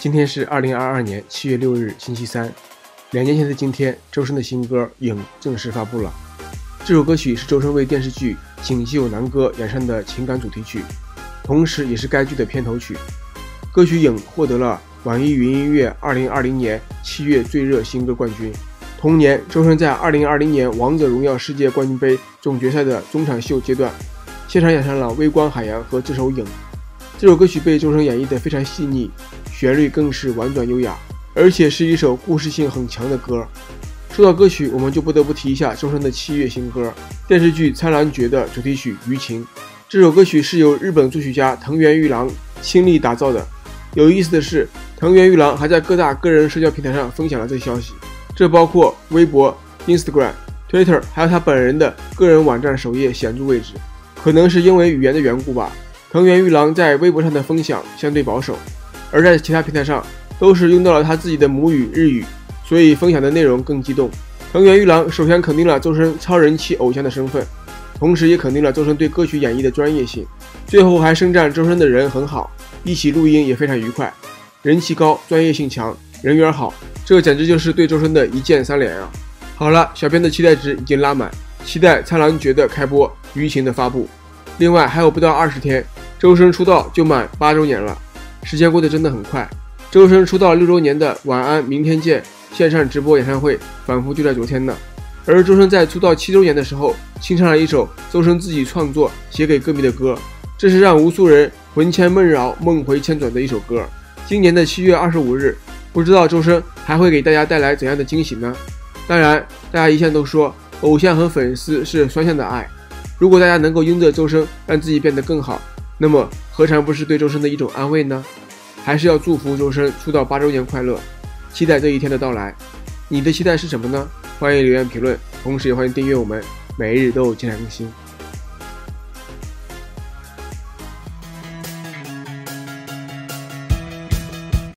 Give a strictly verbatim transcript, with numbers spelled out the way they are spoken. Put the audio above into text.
今天是二零二二年七月六日，星期三。两年前的今天，周深的新歌《影》正式发布了。这首歌曲是周深为电视剧《锦绣南歌》演唱的情感主题曲，同时也是该剧的片头曲。歌曲《影》获得了网易云音乐二零二零年七月最热新歌冠军。同年，周深在二零二零年《王者荣耀世界冠军杯》总决赛的中场秀阶段，现场演唱了《微光海洋》和这首《影》。这首歌曲被周深演绎得非常细腻，旋律更是婉转优雅，而且是一首故事性很强的歌。说到歌曲，我们就不得不提一下周深的七月新歌电视剧《苍兰诀》的主题曲《余情》。这首歌曲是由日本作曲家藤原玉郎倾力打造的。有意思的是，藤原玉郎还在各大个人社交平台上分享了这消息，这包括微博、Instagram、Twitter， 还有他本人的个人网站首页显著位置。可能是因为语言的缘故吧，藤原玉郎在微博上的分享相对保守，而在其他平台上都是用到了他自己的母语日语，所以分享的内容更激动。藤原玉郎首先肯定了周深超人气偶像的身份，同时也肯定了周深对歌曲演绎的专业性，最后还称赞周深的人很好，一起录音也非常愉快，人气高，专业性强，人缘好，这简直就是对周深的一键三连啊！好了，小编的期待值已经拉满，期待《苍兰诀》的开播，《余情》的发布。另外还有不到二十天，周深出道就满八周年了，时间过得真的很快。周深出道六周年的《晚安明天见》线上直播演唱会仿佛就在昨天呢。而周深在出道七周年的时候，清唱了一首周深自己创作写给歌迷的歌，这是让无数人魂牵梦绕梦回千转的一首歌。今年的七月二十五日，不知道周深还会给大家带来怎样的惊喜呢？当然，大家一向都说偶像和粉丝是双向的爱，如果大家能够因着周深让自己变得更好，那么何尝不是对周深的一种安慰呢？还是要祝福周深出道八周年快乐，期待这一天的到来。你的期待是什么呢？欢迎留言评论，同时也欢迎订阅我们，每日都有精彩更新。